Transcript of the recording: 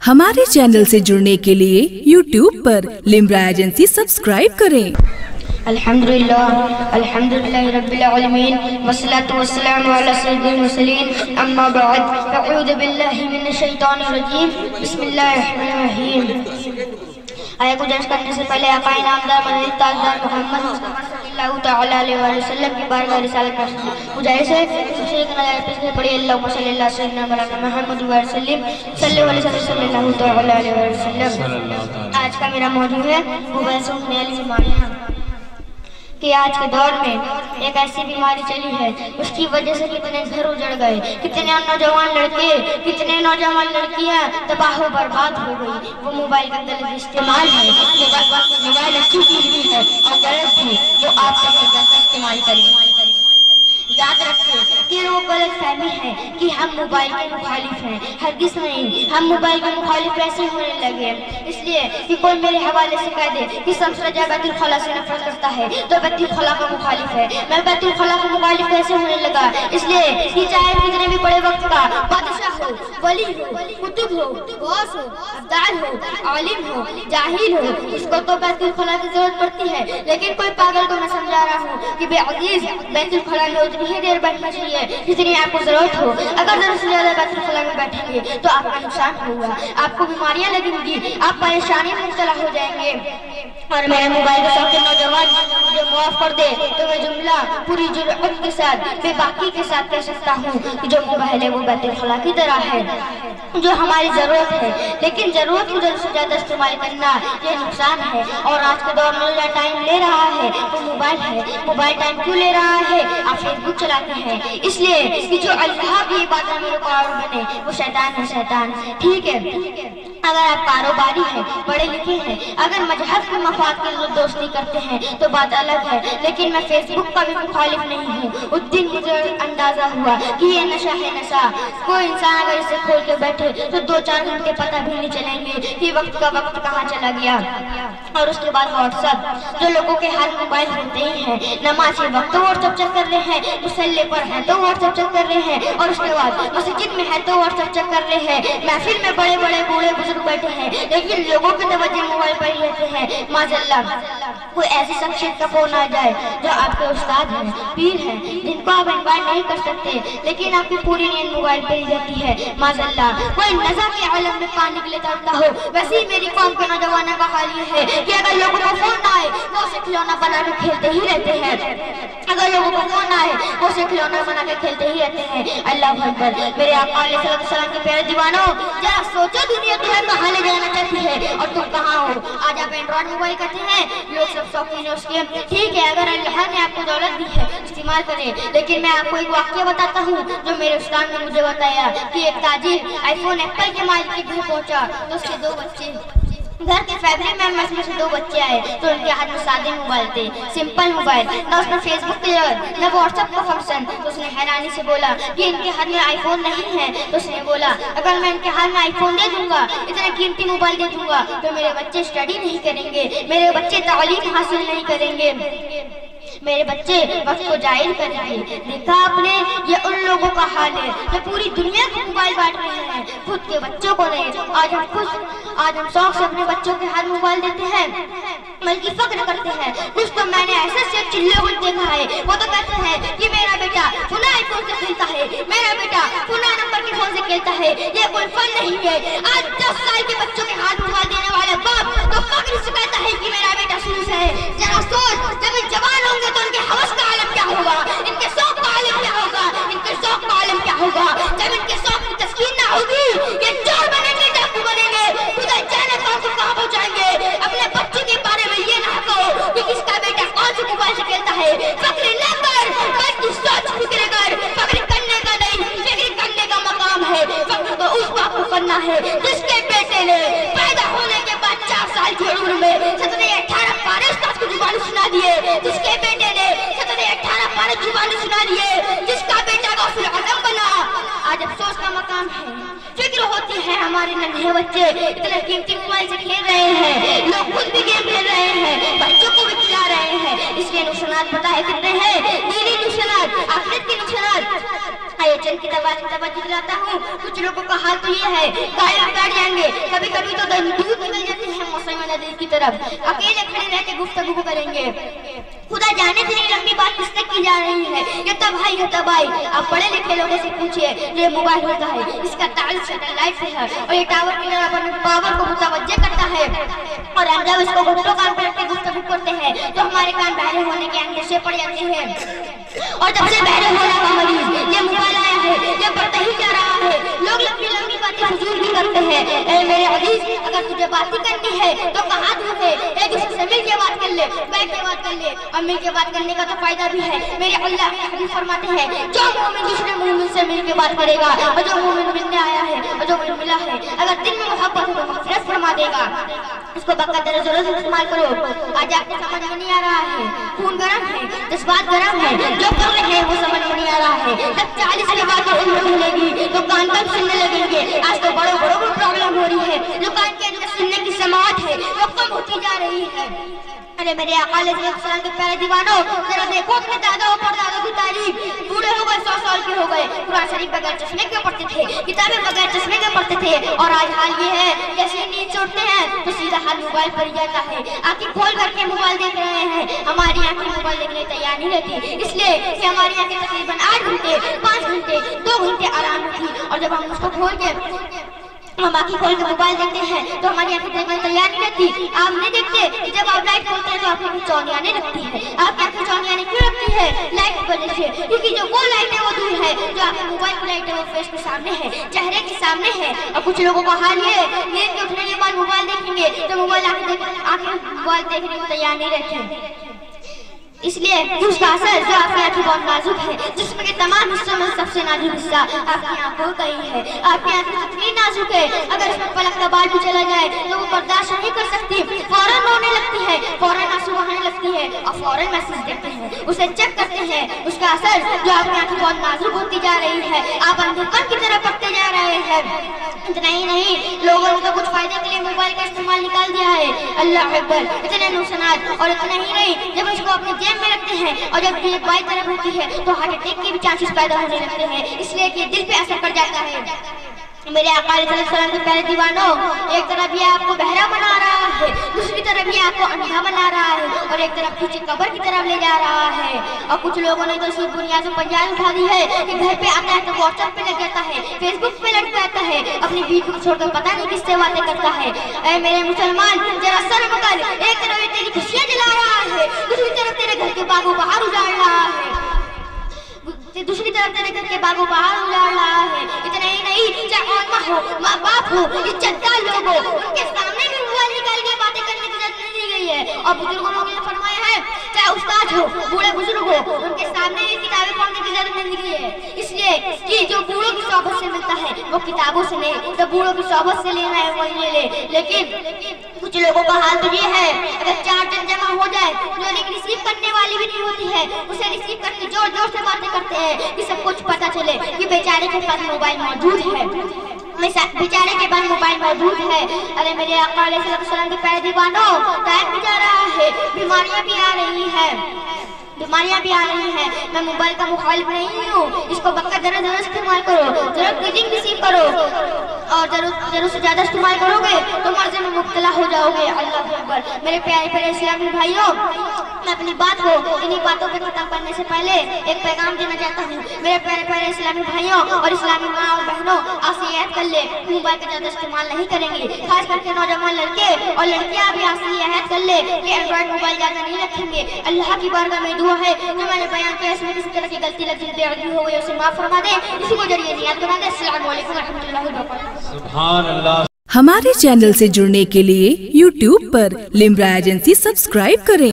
हमारे चैनल से जुड़ने के लिए YouTube पर लिम्रा एजेंसी सब्सक्राइब करें। अल्हम्दुलिल्लाह रब्बिल आलमीन वस्सलातु वस्सलामु अला सय्यिदिल मुरसलीन अम्मा बाद अऊज़ु बिल्लाहि मिनश शैतानिर रजीम बिस्मिल्लाहिर रहमानिर रहीम। आया गुजारिश करने से पहले आका इनामदार मदनी ताजदार मोहम्मद सल्लल्लाहु तआला अलैहि वसल्लम की बारगाह रिसालत में गुजारिश है दूसरे एक नज़र पिछले पढ़ी अल्लाहुम्मा सल्ली अला सय्यिदिना मौलाना मुहम्मद व सल्लिम सल्लल्लाहु तआला अलैहि वसल्लम। आज का मेरा मौजू है मोबाइल से होने वाली बीमारियां कि आज के दौर में एक ऐसी बीमारी चली है, उसकी वजह से कितने घर उजड़ गए, कितने नौजवान लड़के, कितने नौजवान लड़कियां तबाह बर्बाद हो गई। वो मोबाइल का गलत इस्तेमाल है। मोबाइल अच्छी चीज भी है और गलत भी, जो आप इस्तेमाल करें। याद रखिए कि वो गलत फहमी है कि हम मोबाइल के मुखालिफ हैं। हरगिज़ नहीं, हम मोबाइल के मुखालिफ कैसे होने लगे? इसलिए कि कोई मेरे हवाले से कह दे कि शम्स रजा बैतुल खला से नफरत करता है तो बैतुल खला का मुखालिफ है। मैं बैतुल खला का मुखालिफ कैसे होने लगा? इसलिए कि चाहे कितने भी बड़े वक्त का बादशाह हो, वली हो, कुतुब हो, गौस हो, अब्दाल हो, आलिम हो, जाहिल हो, उसको तो बैतुल खला की जरूरत पड़ती है। लेकिन कोई पागल को मैं समझा रहा हूँ कि बेअजीज बैतुल खला में उतनी ही देर बैठना चाहिए जितनी आपको जरूरत हो। अगर जरूरत से ज्यादा बैतुल खला में बैठेंगे तो आपका नुकसान होगा, आपको बीमारियां लगेंगी, आप परेशानी में मुब्तला हो जाएंगे। और मेरे मोबाइल के शौकीन नौजवान मुझे माफ कर दे तो मैं जुमला पूरी जुर्अत के साथ बेबाकी के साथ कह सकता हूँ कि जो मोबाइल है वो बैतुल खला की तरह है, जो हमारी जरूरत है। लेकिन जरूरत को जरूरत से ज्यादा इस्तेमाल करना ये नुकसान है। और आज के दौर में जो टाइम ले रहा है वो मोबाइल है। मोबाइल टाइम क्यों ले रहा है? आप फेसबुक चलाते हैं, इसलिए कि जो अल्लाह की इबादत में रुकावट बने वो शैतान है। शैतान ठीक है। अगर आप कारोबारी हैं, पढ़े लिखे हैं, अगर मजहब के मफाद के लिए दोस्ती करते हैं तो बात अलग है। लेकिन मैं फेसबुक का भी मुखालिफ नहीं हूँ। उस दिन मुझे अंदाजा हुआ कि ये नशा है नशा। कोई इंसान अगर इसे खोल के बैठे तो 2-4 घंटे पता भी नहीं चलेंगे कि वक्त का वक्त कहाँ चला गया। और उसके बाद व्हाट्सएप, जो लोगों के हाथ मोबाइल होते ही हैं, नमाज के वक्त तो व्हाट्सएप चेक कर रहे हैं, मुसल्ले पर हैं तो व्हाट्सएप चेक कर रहे हैं, और उसके बाद मस्जिद में है तो व्हाट्सएप चेक कर रहे हैं, महफिल में बड़े बड़े बूढ़े बुजुर्ग बैठे हैं, लेकिन लोगों के तवज्जो मोबाइल पर ही रहते हैं। माज़अल्लाह कोई ऐसी शख्सियत का फोन आ जाए जो आपके उस्ताद हैं, पीर हैं, जिनको आप इनवाइट नहीं कर सकते, लेकिन आपकी पूरी नींद मोबाइल पर ही रहती है। माज़अल्लाह कोई नज़ा के आलम में पानी के लिए तड़पता हो। वैसे ही मेरी कौम के नौजवानों का हाल ये है कि अगर लोगों को फोन ना आए वो उसे खिलौना बना के खेलते ही रहते हैं। अगर लोगों को फोन आए वो उसे खिलौना बना के खेलते ही रहते हैं। अल्लाह अकबर। मेरे आका अलैहिस्सलाम के प्यारे दीवानों, जरा सोचो दुनिया तुम्हें कहाँ ले जाना चाहती है और तुम कहाँ हो। आज आप एंड्रॉइड मोबाइल करते हैं, लोग सब शौकीन है उसके। ठीक है, अगर अल्लाह ने आपको दौलत दी है इस्तेमाल करें। लेकिन मैं आपको एक वाक़या बताता हूँ जो मेरे उस्ताद ने मुझे बताया कि एक ताजिर आईफोन एप्पल के मालिक के घर पहुँचा तो उसके 2 बच्चे, घर के फैमिली मेंबर्स में से 2 बच्चे आए तो उनके हाथ में सादे मोबाइल थे, सिंपल मोबाइल, ना उसमें फेसबुक की जरूरत ना व्हाट्सएप का फंक्शन। तो उसने हैरानी से बोला कि इनके हाथ में आईफोन नहीं है। तो उसने बोला अगर मैं इनके हाथ में आईफोन दे दूंगा, इतना कीमती मोबाइल दे दूंगा तो मेरे बच्चे स्टडी नहीं करेंगे, मेरे बच्चे तालीम हासिल नहीं करेंगे, मेरे बच्चे वक्त को जाहिल करेंगे। देखा आपने, ये उन लोगों का हाल है जो पूरी दुनिया को मोबाइल बांट रहे हैं, खुद के बच्चों को नहीं। आज हम शौक से अपने बच्चों के हाथ मोबाइल देते हैं, बल्कि फक्र करते हैं। कुछ तो मैंने ऐसे चिल्लों को देखा है, वो तो कहते हैं कि मेरा बेटा पुनः आईफोन से खेलता है, मेरा बेटा पुनः नंबर के फोन से खेलता है। ये कोई फन नहीं है। आज 10 साल के बच्चों के हाथ मोबाइल देने वाले बाप तो फक्र से कहता है कि मेरा बेटा शुरू से है। जरा सोच, जब जवान होंगे तो इनके हवस का आलम क्या होगा, इनके शौक का आलम क्या होगा, इनके शौक का आलम क्या होगा। जब इनके शौक की तस्कीन ना होगी, ये चोर बनेंगे, डाकू बनेंगे, खुदा जाने कौन से कहां पहुंचाएंगे। अपने बच्चे के बारे में ये ना कहो कि किसका बेटा कौन से मोबाइल से खेलता है। फक्र न कर, बल्कि सोच फिक्र कर। फक्र करने का नहीं, फिक्र करने का मकाम है। फक्र तो उस बाप को करना है जिसके बेटे ने पैदा होने के बाद 4 साल की उम्र में 17-18 पारे उस्ताद को जुबानी सुना दिए, जिसके बेटे ने 17-18 पारे जुबानी सुना दिए, जिसका बेटा को गौसुल आज़म बना। आज अफसोस का मकाम है, फिक्र होती है हमारे नन्हे बच्चे इतने कीमती मोबाइल से खेल रहे हैं, लोग खुद भी गेम खेल रहे हैं, बच्चों को भी खिला रहे हैं। इसके नुकसानात पता है कितने हैं, दीनी नुकसानात, आखिरत के नुकसानात। आइए चंद की तवज्जो दिलाता हूँ। कुछ लोगों का हाल तो ये है, गाय काट जाएंगे, कभी कभी तो दूध निकल जाती है मौसम नदी की तरफ, अकेले खड़े रह के गुफ्तगू करेंगे। खुदा जाने से नहीं लंबी बात किससे की जा रही है। ये तब भाई आप पढ़े लिखे लोगों से पूछिए, ये मोबाइल होता है, इसका ताल्लुक सैटेलाइट से है और ये टावर की तरह पावर को मुतवज्जे करता है। और हम जब इसको घुटनों कान पर रख के गुफ्तगू करते हैं तो हमारे कान बहरे होने के अंदेशे पड़ जाते हैं। और जब से बहरे हो रहा मरीज, ये मोबाइल आया है, ये बढ़ता ही जा रहा है। लोग लंबी लंबी बातें फजूल भी करते हैं। ए मेरे अजीज, अगर तुझे बात ही करनी है तो कहाँ दूर है, एक दूसरे से मिल के बात कर ले, बैठ के बात कर ले। और मिल के बात करने का तो फायदा भी है। मेरे अल्लाह के हदीस फरमाते हैं, जो मोमिन दूसरे मोमिन से मिल के बात करेगा और जो मोमिन मिलने आया है और जो मोमिन मिला है, अगर दिल में मोहब्बत है तो मग़फ़िरत फरमा देगा। इसको बक़दर ज़रूरत इस्तेमाल करो। आज आपको समझ में नहीं आ रहा है, खून गर्म है, जज्बात गर्म है, जो कर रहे हैं वो समझ में नहीं आ रहा है। जब 40 के बाद उम्र मिलेगी तो कान कब सुनने लगेंगे। आज तो बड़ों को प्रॉब्लम हो रही है, जो कान के अंदर सुनने की समात है वो कम होती जा रही है। अरे मेरे आका अलैहिस्सलाम के प्यारे दीवानों, जरा देखो अपने दादा और परदादा की तारीफ। बूढ़े हो गए, 100 साल के हो गए, कुरान शरीफ बगैर चश्मे के पढ़ते थे, किताबें बगैर चश्मे के पढ़ते थे। और आज हाल ये है, जैसे नींद से उठते हैं तो सीधा हाथ मोबाइल पर ही जाता है। आंखें खोल करके मोबाइल देख रहे हैं। हमारी आंखें मोबाइल देखने तैयार नहीं रहती, इसलिए कि हमारी आंखें तकरीबन 8 घंटे, 5 घंटे, 2 घंटे आराम होती। और जब हम उसको खोल के हम आँखें खोल के मोबाइल देखते हैं तो हमारी आंखें देखने तैयार नहीं रहती। आप नहीं देखते कि जब आप लाइट खोलते हैं तो आपकी आंखें चौंधी आने लगती है। आपकी आंखें चौंधी आने क्यों लगती है? लाइट की वजह से, क्योंकि जो वो लाइट है वो दूर है, जो आपके मोबाइल की लाइट है वो फेस के सामने है, चेहरे के सामने है। और कुछ लोगों का हाल ये नींद के उठने के बाद मोबाइल देखेंगे तो मोबाइल आंखें मोबाइल देखने को तैयार नहीं रहते। इसलिए उसका असर जो आपकी आंखें बहुत नाजुक है, जिसमें के तमाम हिस्सों में सबसे नाजुक हिस्सा आपकी आंखों का ही है। आपकी आंखें इतनी नाजुक है, अगर इसमें पलक का बाल भी चला जाए तो वो बर्दाश्त नहीं कर सकती, फौरन रोने लगती है, फौरन आंसू बहाने लगती है और फौरन मैसेज देते हैं, उसे चेक करते हैं। उसका असर जो आपकी आंखें बहुत नाजुक होती जा रही है, आप अंधेपन की तरह पड़ते जा रहे हैं। इतना ही नहीं, लोगों ने तो कुछ फायदे के लिए मोबाइल का इस्तेमाल निकाल दिया है। अल्लाह अकबर, इतने नुकसानात। और इतना ही नहीं, जब इसको अपने जेब में रखते हैं और जब दिल बाई तरफ होती है तो हार्ट अटैक के भी चांसेस पैदा होने लगते हैं, इसलिए कि दिल पे असर पड़ जाता है। मेरे आका अलैहिस्सलाम के प्यारे दीवानों, एक तरफ ये आपको बहरा बना रहा है, दूसरी तरफ ये आपको अंधा बना रहा है और एक तरफ पीछे कब्र की तरफ ले जा रहा है। और कुछ लोगों ने तो सिर्फ दुनिया से पंजाब उठा दी है कि घर पे आता है तो व्हाट्सएप पे लग जाता है, फेसबुक पे लग जाता है, अपनी बीवी को छोड़कर पता नहीं किससे बातें करता है। ऐ मेरे मुसलमान, जरा शर्म कर। एक तरफ ये तेरी खुशियाँ जला रहा है, दूसरी तरफ तेरे घर के बागों बाहर उजाड़ रहा है, दूसरी तरफ तेरे घर के बागों बाहर उजाड़ रहा है। इतना ही नहीं, चाहे माँ हो, माँ बाप हो, इज्जतदार लोग हो, उनके सामने भी मोबाइल निकाल के बातें करने की इजाजत नहीं दी गई है। और बुजुर्गों ने फरमाया है, चाहे उस्ताद हो, बूढ़े बुजुर्ग हो, उनके सामने भी किताबें पढ़ने की इजाजत नहीं दी गई है। इसलिए कि जो बूढ़ों की सोहबत से मिलता है वो किताबों से नहीं, तो बूढ़ों की सोहबत से लेना है वही ले। लेकिन कुछ लोगों का हाल तो ये है, अगर 4 जन जमा हो जाए, जो रिसीव करने वाली भी नहीं होती है, उसे रिसीव करके जोर जोर से बातें करते हैं कि सब कुछ पता चले कि बेचारे के पास मोबाइल मौजूद है, बेचारे के पास मोबाइल मौजूद है। अरे मेरे आका अलैहिस्सलाम के प्यारे दीवानों, टाइम भी जा रहा है, बीमारियां भी आ रही है, बीमारियां भी आ रही हैं। मैं मोबाइल का मुखालिफ नहीं हूँ, इसको बक़दर ज़रूरत इस्तेमाल करो, जरूरत रीडिंग रिसीव करो, और जरूरत से ज़्यादा इस्तेमाल करोगे तो मर्ज़े में मुब्तला हो जाओगे। अल्लाह अकबर। मेरे प्यारे प्यारे इस्लामी भाइयों, मैं अपनी बात को इन्हीं बातों पे खत्म करने से पहले एक पैगाम देना चाहता हूँ। मेरे प्यारे प्यारे इस्लामी भाइयों और इस्लामी माँ और बहनों, आप से याद कर ले, मोबाइल का ज़्यादा इस्तेमाल नहीं करेंगे, खास करके नौजवान लड़के और लड़कियाँ भी आप से याद कर ले कि एंड्रॉइड मोबाइल ज़्यादा नहीं रखेंगे। अल्लाह की बारगाह में दुआ है, जो मैंने बयान किया इसमें किसी तरह की गलती लग बेअदबी हो गई उसे माफ़ फरमा दे, इसी को जरिए नियत बना दे। अस्सलामु अलैकुम व रहमतुल्लाहि व बरकातहू। सुभान अल्लाह। हमारे चैनल से जुड़ने के लिए YouTube पर लिम्रा एजेंसी सब्सक्राइब करें।